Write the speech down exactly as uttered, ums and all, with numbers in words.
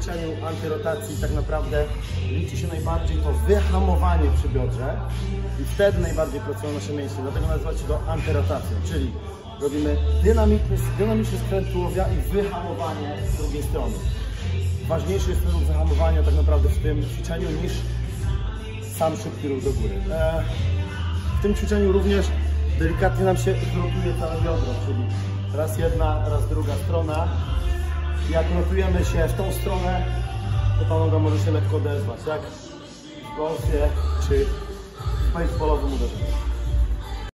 ćwiczeniu antyrotacji tak naprawdę liczy się najbardziej to wyhamowanie przy biodrze i wtedy najbardziej pracują nasze mięśnie, dlatego nazywa się to antyrotacją, czyli robimy dynamiczny, dynamiczny skręt tułowia i wyhamowanie z drugiej strony. Ważniejszy jest ten ruch wyhamowania tak naprawdę w tym ćwiczeniu niż sam szybki ruch do góry. W tym ćwiczeniu również delikatnie nam się rotuje całe biodro, czyli raz jedna, raz druga strona. Jak rotujemy się w tą stronę, to ta noga może się lekko odezwać, jak w golfie czy w baseballowym uderzeniu.